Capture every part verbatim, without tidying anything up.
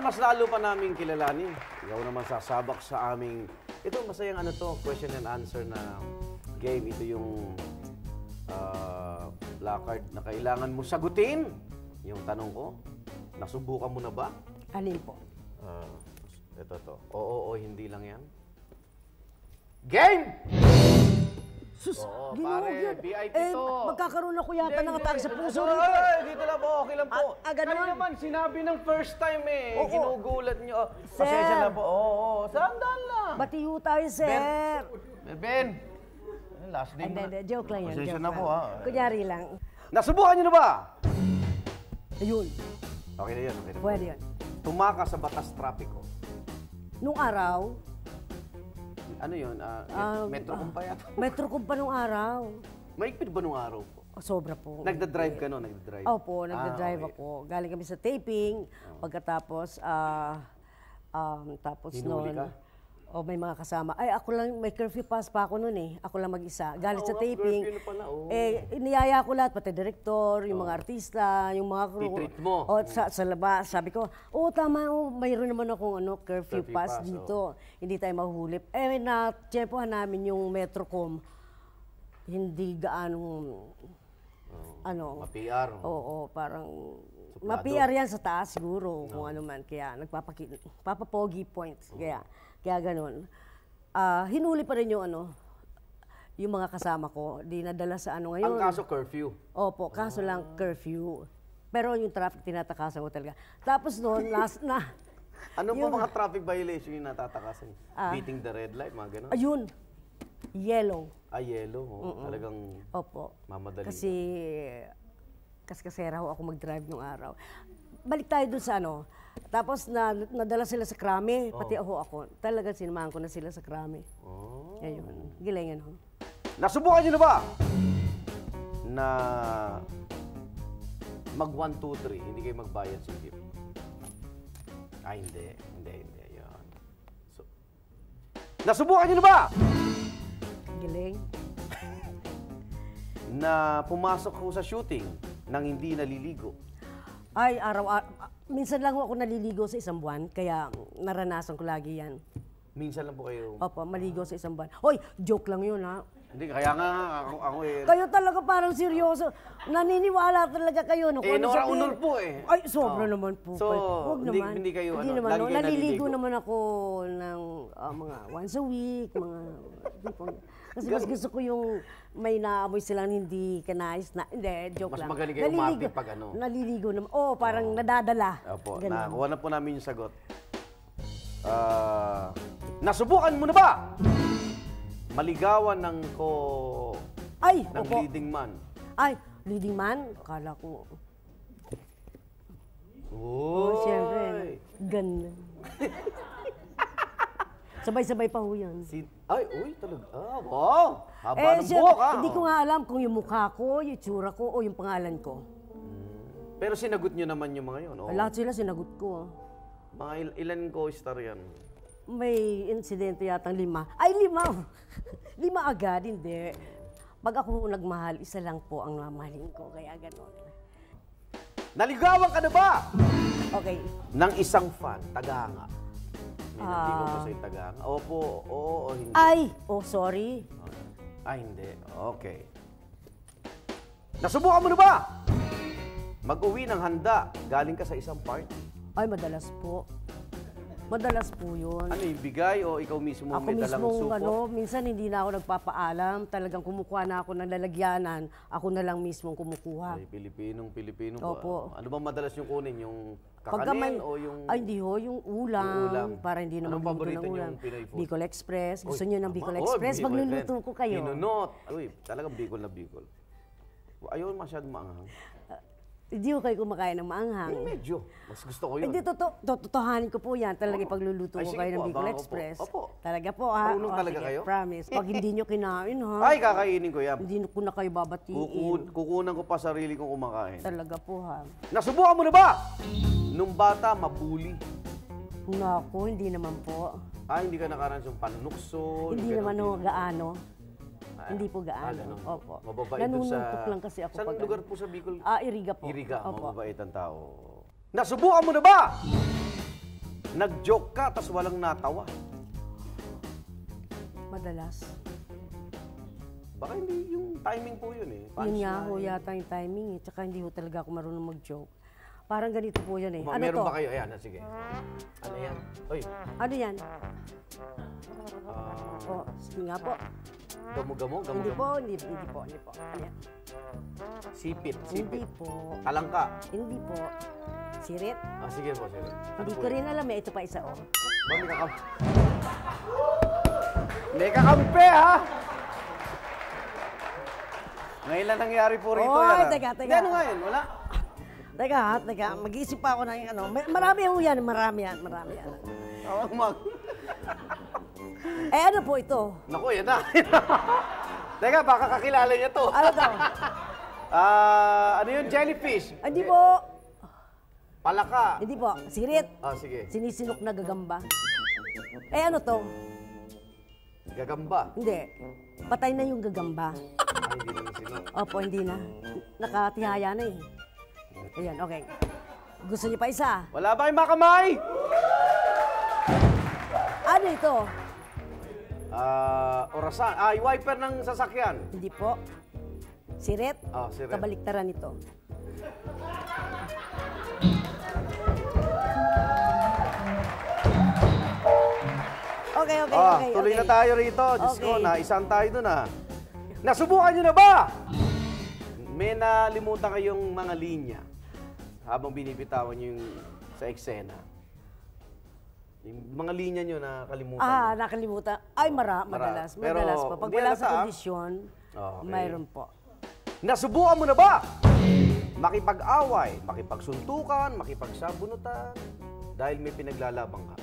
mas lalo pa namin kilalanin. Ikaw naman sasabak sa aming... Ito, masayang ano to, question and answer na game. Ito yung uh, placard na kailangan mo sagutin. Yung tanong ko, nasubukan mo na ba? Alin po? Uh, ito to. Oo, oo, hindi lang yan. Game! Sus, Oo, ginoo pare, yun. V I P Eh, to. magkakaroon ako yata ng atake sa puso Ay, rito. ay, dito lang po, okay lang po. Ah, ah, ganun? Kayo naman, sinabi ng first time eh. Oo. Ginugulat nyo. Sir. Pasensya na po. Oo, oo. Sandal lang. Batiyo tayo, sir. Ben, Ben. Ay, last Ay, name hindi, na. hindi. Joke lang yun. Pasensya joke na lang. po, ha. Kunyari lang. Nasubukan nyo na ba? Ayun, Okay na yun, okay na po. pwede yun. Tumakas sa batas trapiko. Nung araw, Ano yun? ah, Ah, metro kung pa yata. metro ko pa nung araw. Maigpit ba nung araw po? Oh, sobra po. Nagda-drive ka no? Nagda-drive? Opo, nagda-drive Ah, okay. ako. Galing kami sa taping. Pagkatapos, ah, um, tapos Hinuli noon, ka? oh, may mga kasama. Ay, ako lang, may curfew pass pa ako noon eh. Ako lang mag-isa. Galing Oo sa nga, taping. curfew na pala, oo. Eh, iniyaya ko lahat, pati director, yung mga artista, yung mga crew. Titreat mo. O, sa, sa labas, sabi ko, oo, tama, oh, mayroon naman akong ano, curfew, Curfew pass, pass, dito. Hindi tayo mahuhulip. Eh, na-tsempohan namin yung Metrocom. Hindi gaanong, ano, Ma-P R. oo, parang, Suplado. ma-P R yan sa taas siguro, kung ano man. Kaya, nagpapaki, papapogi points. Kaya, kaya ganun. Ah, hinuli pa rin yung ano, yung mga kasama ko, di nadala sa ano ngayon. Ang kaso curfew. Opo, kaso lang curfew. Pero yung traffic tinatakasan ko talaga. Tapos noon, last na, Ano po Yung- mga traffic violation yung natatakasan? Ah. Beating the red light, mga gano'n? ayun, yellow. Ah, yellow. Oh. Talagang Opo. mamadali. Kasi, kaskasera ho ako mag-drive nung araw. Balik tayo dun sa ano. Tapos na, nadala sila sa krami, pati ako ako. Talagang sinamahan ko na sila sa krami. Oh. Ayun, gilingan ho. Nasubukan nyo na ba? Na mag one, two, three, hindi kayo magbayad sa gift. Ay, hindi. Hindi, hindi. Yan. So, nasubukan nyo na ba? Giling. Na pumasok ko sa shooting nang hindi naliligo. Ay, araw-araw. Minsan lang ho ako naliligo sa isang buwan, kaya naranasan ko lagi yan. Minsan lang po kayo. Opo, maligo sa isang buwan. Hoy, joke lang yun ha. Hindi, kaya nga ako, ako eh. Kayo talaga parang seryoso. Naniniwala talaga kayo. No? Eh, Kung ano Nora sabihin- Honor po eh. Ay, sobra Oh. naman po. So, kayo. Huwag hindi- naman. hindi kayo, Hindi ano, naman. lagi no? kayo Naliligo naliligo? naman ako ng ah, mga once a week, mga... di po. Kasi mas gusto ko yung may naamoy silang hindi kanais na... Hindi, joke Mas lang. magaling kayo umarte pag ano. Naliligo naman. Oo, oh, parang nadadala. Opo, Ganun. nakakuha na po namin yung sagot. Ah, nasubukan mo na ba? Maligawan ng ko Ay, ng opo. leading man. Ay, leading man? Akala ko... Oh, Oh, siyempre. Ganun. Sabay-sabay pa ho yan. Si, ay, uy, talaga. Ah, wow. Haba Eh, ng siya- buhok, ah. hindi ko nga alam kung yung mukha ko, yung tsura ko, o yung pangalan ko. Pero sinagot nyo naman yung mga yun. Oh. Lahat sila sinagot ko. Mga il- ilan co-star yan? May insidente yatang lima. Ay, lima! lima agad, hindi. Pag ako nagmahal, isa lang po ang mamahalin ko, kaya gano'n. Naligawan ka na ba? Okay. Ng isang fan, tagahanga. May Ah. naligaw ko sa'yo tagahanga. Opo, oo, o hindi. Ay! Oh, sorry. Ay, hindi. Okay. Nasubukan mo na ba? Mag-uwi ng handa, galing ka sa isang party. Ay, madalas po. Madalas po yun. Ano yung bigay o ikaw mismo Ako may dalang mismo, suko? ano, minsan hindi na ako nagpapaalam. Talagang kumukuha na ako ng lalagyanan. Ako na lang mismo kumukuha. Ay, Pilipinong Pilipino ba? Opo. Ano ba madalas yung kunin? Yung Pagka kakanin may- o yung... Ay, hindi ho, yung ulam. Yung ulam. Para hindi naman Anong luto paborito ng ulam. niyong Pinoy food? Bicol Express. Gusto Uy, niyo ng tama. Bicol Oh, Express? Bicol Magluluto Express. ko kayo. Pinunot. Uy, talagang Bicol na Bicol. Ayaw masyadong maanghang. Hindi ko kayo kumakain ng maanghang. Eh, medyo. Mas gusto ko yun. Hindi, totoo. Totohanin ko po yan. Talaga Oo. pagluluto Ay, ko sige kayo po, ng Bicol abangan ko po. Express. Opo. Talaga po, ha? Marunong O, talaga sige, kayo? Promise. Pag hindi nyo kinain, ha? Ay, kakainin ko yan. Hindi ko na kayo babatiin. Kuku- kukunan ko pa sarili kong kumakain. Talaga po, ha? Nasubukan mo na ba? Nung bata, mabuli. Naku, hindi naman po. Ah, hindi ka nakaranas yung panukso. Hindi yung naman ho ganun, gaano. Ah, Hindi po ah, gaano. ganun. Opo. Mababait doon sa... Nanununtok lang kasi ako. Saan pag- lugar po sa Bicol? Ah, Iriga po. Iriga, Opo. mababait ang tao. Nasubukan mo na ba? Nag-joke ka, tapos walang natawa. Madalas. Baka hindi yung timing po yun eh. Yun nga Punchline. ho yata yung timing eh. Tsaka hindi ho talaga ako marunong mag-joke. Parang ganito po yan eh. Ma- Ano meron to? ba kayo? Ayan, sige. Ano yan? Uy, Ano yan? ah, O, sige nga po. gamo-gamo, Hindi gamo-gamo. po, hindi, hindi po, hindi po. Ano yan? Sipit, Hindi sipit. po. Talangka. Hindi po. Sirit? Ah, sige po, sige. Ano Hindi po ko yun? rin alam eh. Ito pa isa oh. Ba, may kakam... May kakampi, ha? Ngayon lang nangyari po rito Oy, yan. ah. teka, teka. Hindi, ano nga yun? Wala. Teka, ha, teka. Mag-iisip pa ako ng ano. May- Marami ho yan, marami yan, marami yan. Tawag mag... Eh ano po ito? Naku, yan na. Teka, baka kakilala niya to. Ano to? Ah, ano yun? Jellyfish. Hindi po. Palaka. Hindi po. Sirit. Ah, sige. Sinisinok na gagamba. Eh ano to? Gagamba. Hindi. Patay na yung gagamba. Ay, hindi naman sino. Opo, hindi na. Nakatihaya na eh. Ayan, okay. Gusto niyo pa isa? Wala ba kayong makamay? Ano ito? Ah, orasan. Ah, yung wiper ng sasakyan. Hindi po. Sirit? Ah, sirit. Kabaliktaran ito. Okay, okay, Ah, okay. tuloy okay. na tayo rito. Diyos ko, Okay. naisang tayo dun ah. Nasubukan nyo na ba? May nalimutan kayong mga linya habang binibitawan nyo yung sa eksena. Yung mga linya nyo na kalimutan Ah, nyo. nakalimutan. Ay, mara, Mara. madalas. Pero, Madalas po. Pag hindi wala halata, sa ah. kondisyon, Okay. mayroon po. Nasubukan mo na ba? Makipag-away, makipagsuntukan, makipagsabunutan, dahil may pinaglalabang ka.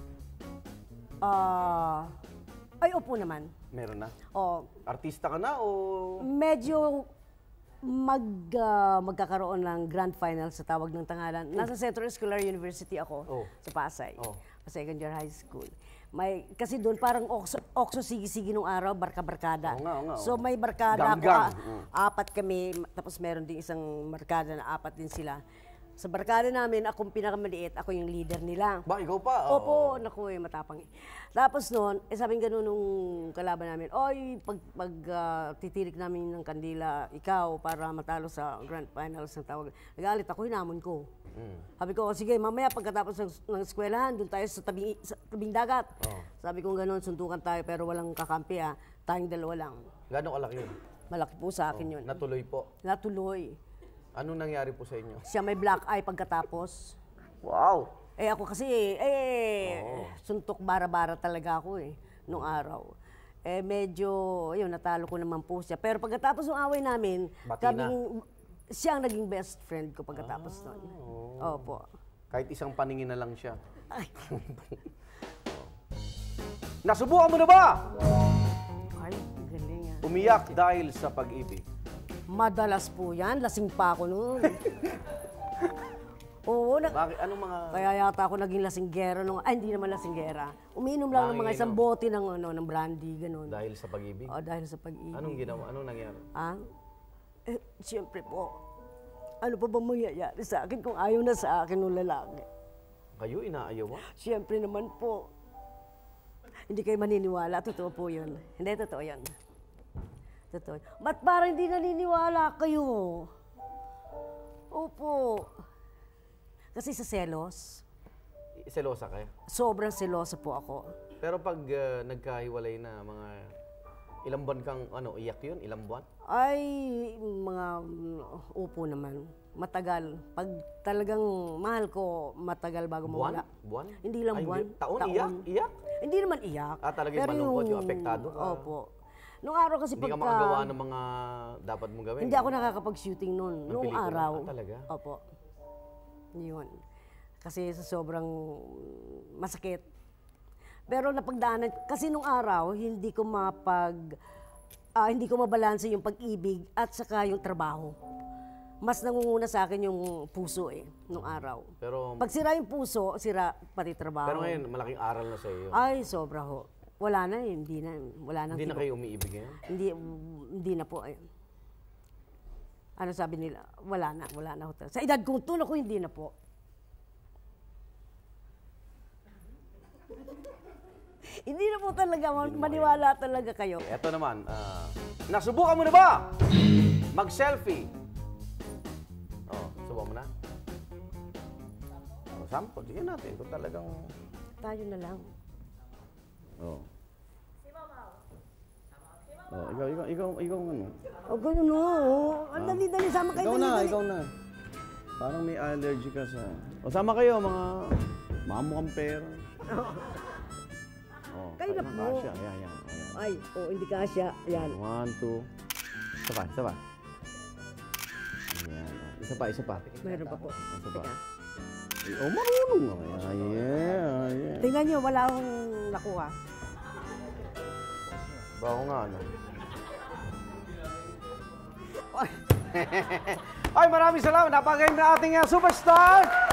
Ah, ay, opo naman. Meron na? O, Artista ka na o... medyo mag, ah, magkakaroon ng grand final sa tawag ng tangalan. Nasa Central Escolar University ako Oh. sa Pasay. Oh. Sa second year high school. May, kasi doon parang okso, okso sige-sige nung araw, barka-barkada. Oo nga, oo nga, So oo. may barkada ako, Gang-gang. ah, Mm. apat kami, tapos meron din isang barkada na apat din sila. Sa barkada namin, akong pinakamaliit, ako yung leader nila. Ba, ikaw pa? Oo. Opo, naku eh, matapang eh. Tapos noon, eh sabing gano'n nung kalaban namin, oy, pag, pag ah, titirik namin ng kandila, ikaw, para matalo sa grand finals ng tawag. Nagalit ako, hinamon ko. Mm. Sabi ko, sige, mamaya pagkatapos ng, ng eskwelahan, doon tayo sa tabing, sa tabing dagat. Oh. Sabi ko gano'n, suntukan tayo, pero walang kakampi ah. Tayong dalawa lang. Gano'ng kalaki yun? Malaki po sa akin yun. Natuloy po. Natuloy. Anong nangyari po sa inyo? Siya may black eye pagkatapos. Wow! Eh ako kasi, eh, suntok bara-bara talaga ako eh, nung araw. Eh medyo, ayun, natalo ko naman po siya. Pero pagkatapos ng away namin, Bati kaming, siya ang naging best friend ko pagkatapos nun. Opo. Kahit isang paningin na lang siya. Ay, Nasubukan mo na ba? ay, ang galing ah. Umiyak dahil sa pag-ibig. Madalas po yan, lasing pa ako noon. Oo, na, Bakit? Anong mga... kaya yata ako naging lasinggera nung, ay hindi naman lasinggera. Umiinom lang ng mga isang bote ng, ano, ng brandy, ganun. Dahil sa pag-ibig? O, dahil sa pag-ibig. Anong ginawa? Anong nangyari? Ah? Eh, siyempre po, ano pa ba mangyayari sa akin kung ayaw na sa akin ng lalaki? Kayo, inaayawan? Siyempre naman po, hindi kayo maniniwala, totoo po yun. Hindi, totoo yun. Totoo. Ba't parang hindi naniniwala kayo? Opo. Kasi sa selos, Selosa kayo? sobrang selosa po ako. Pero pag ah, nagkahiwalay na, mga ilang buwan kang ano, iyak yun? Ilang buwan? Ay, mga mm, upo naman. Matagal. Pag talagang mahal ko, matagal bago Buwan? mawala. Buwan? Hindi lang Ay, buwan. Taon? Iyak? Iyak? Hindi naman iyak. Ah, talagang malungkot, yung apektado ka. Opo. Nung araw kasi Hindi ka pagka... makagawa ng mga dapat mong gawin? Hindi ako nakakapag-shooting noon. Ng Noong pelikula? araw. Ah, talaga? Opo. Yun. Kasi sa sobrang masakit. Pero napagdaanan, kasi nung araw, hindi ko mapag... ah, hindi ko mabalanse yung pag-ibig at saka yung trabaho. Mas nangunguna sa akin yung puso eh, nung araw. Pero, Pag sira yung puso, sira pati trabaho. pero ngayon, malaking aral na sa iyo. Ay, sobra ho. Wala na eh, hindi na. Wala na. Hindi na kayo umiibig ngayon? Hindi, hindi na po. Ayun. Ano sabi nila? Wala na, wala na ho. Sa edad kong tuno ko, hindi na po. Hindi na po talaga, maniwala talaga kayo. Ito naman, ah, nasubukan mo na ba mag-selfie? Oh, subukan mo na? Oh, sample, tingnan natin kung talagang... Tayo na lang. Oh. Oh, ikaw, ikaw, ikaw, ikaw, ano? O gano'n no. Ang dali-dali, sama kayo. Ikaw na, dali-dali. ikaw na. Parang may allergy ka sa... O, sama kayo, mga... Mga mukhang pera. Oh, Kayo na ayun, po. kasya. Ayan, ayan, ayan. Ay, oh, hindi kasya. Yan. One, two. Isa pa, isa pa. Ayan. oh. Isa pa, isa pa. Mayroon pa po. Isa pa. Teka. Ay, oh, marunong nga. Ayan, yeah, yeah. Tingnan nyo, wala akong nakuha. Bago nga, ano? Ay, maraming salamat. Napakaganda na ating uh, superstar.